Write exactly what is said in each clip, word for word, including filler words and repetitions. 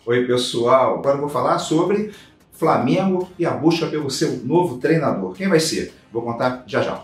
Oi pessoal, agora eu vou falar sobre Flamengo e a busca pelo seu novo treinador. Quem vai ser? Vou contar já já.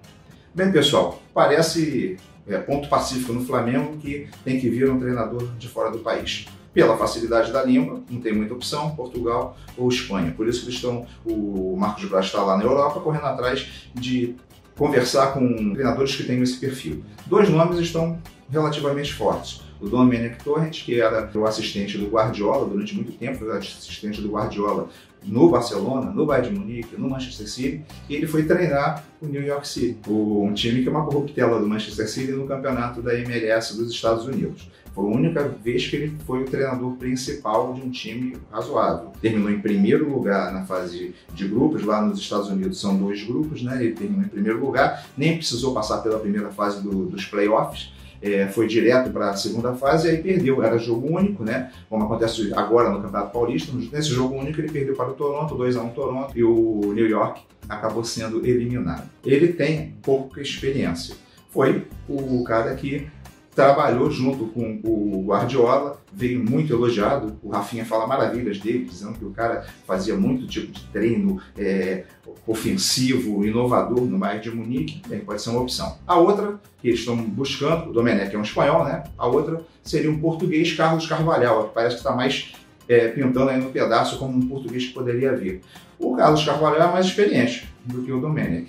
Bem pessoal, parece é, ponto pacífico no Flamengo que tem que vir um treinador de fora do país. Pela facilidade da língua, não tem muita opção, Portugal ou Espanha. Por isso que eles estão, o Marcos Braz está lá na Europa correndo atrás de conversar com treinadores que tenham esse perfil. Dois nomes estão relativamente fortes. O Domenech Torrent, que era o assistente do Guardiola durante muito tempo, foi assistente do Guardiola no Barcelona, no Bayern de Munique, no Manchester City, e ele foi treinar o New York City, um time que é uma corruptela do Manchester City no campeonato da M L S dos Estados Unidos. Foi a única vez que ele foi o treinador principal de um time razoável. Terminou em primeiro lugar na fase de grupos, lá nos Estados Unidos são dois grupos, né? Ele terminou em primeiro lugar, nem precisou passar pela primeira fase do, dos playoffs. É, foi direto para a segunda fase e aí perdeu, era jogo único, né? Como acontece agora no Campeonato Paulista. Nesse jogo único ele perdeu para o Toronto, dois a um Toronto, e o New York acabou sendo eliminado. Ele tem pouca experiência. Foi o cara que trabalhou junto com o Guardiola, veio muito elogiado. O Rafinha fala maravilhas dele, dizendo que o cara fazia muito tipo de treino é, ofensivo, inovador no Bayern de Munique. Bem, pode ser uma opção. A outra que eles estão buscando, o Domenech é um espanhol, né? A outra seria um português, Carlos Carvalhal, que parece que está mais é, pintando aí no pedaço como um português que poderia vir. O Carlos Carvalhal é mais experiente do que o Domenech.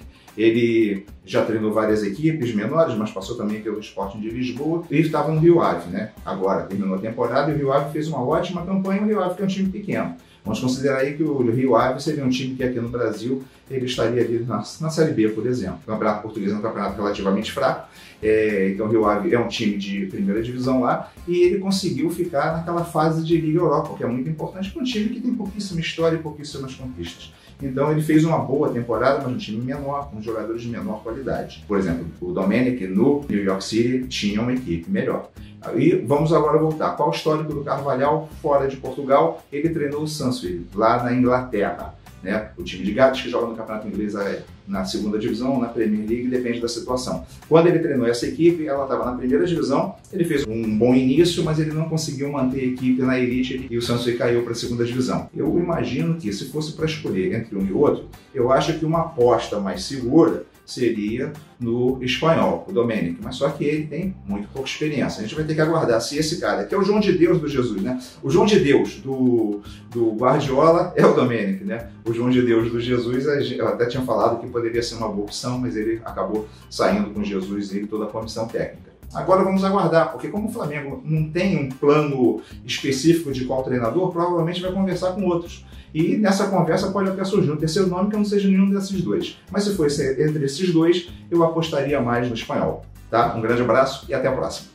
Ele já treinou várias equipes menores, mas passou também pelo Sporting de Lisboa e estava no Rio Ave, né? Agora terminou a temporada e o Rio Ave fez uma ótima campanha. O Rio Ave que é um time pequeno. Vamos considerar aí que o Rio Ave seria um time que aqui no Brasil ele estaria ali na, na Série B, por exemplo. O Campeonato Português é um campeonato relativamente fraco, é, então o Rio Ave é um time de primeira divisão lá e ele conseguiu ficar naquela fase de Liga Europa, que é muito importante para um time que tem pouquíssima história e pouquíssimas conquistas. Então ele fez uma boa temporada, mas um time menor, com jogadores de menor qualidade. Por exemplo, o Domenech no New York City tinha uma equipe melhor. E vamos agora voltar. Qual o histórico do Carvalhal fora de Portugal? Ele treinou o Sansfield, lá na Inglaterra. Né? O time de gatos que joga no campeonato inglês na segunda divisão, na Premier League, depende da situação. Quando ele treinou essa equipe, ela estava na primeira divisão, ele fez um bom início, mas ele não conseguiu manter a equipe na elite e o Sansfield caiu para a segunda divisão. Eu imagino que se fosse para escolher entre um e outro, eu acho que uma aposta mais segura seria no espanhol, o Domenech, mas só que ele tem muito pouca experiência. A gente vai ter que aguardar se esse cara, que é o João de Deus do Jesus, né? O João de Deus do, do Guardiola é o Domenech, né? O João de Deus do Jesus, eu até tinha falado que poderia ser uma boa opção, mas ele acabou saindo com Jesus e toda a comissão técnica. Agora vamos aguardar, porque como o Flamengo não tem um plano específico de qual treinador, provavelmente vai conversar com outros. E nessa conversa pode até surgir um terceiro nome que não seja nenhum desses dois. Mas se fosse entre esses dois, eu apostaria mais no espanhol. Tá? Um grande abraço e até a próxima.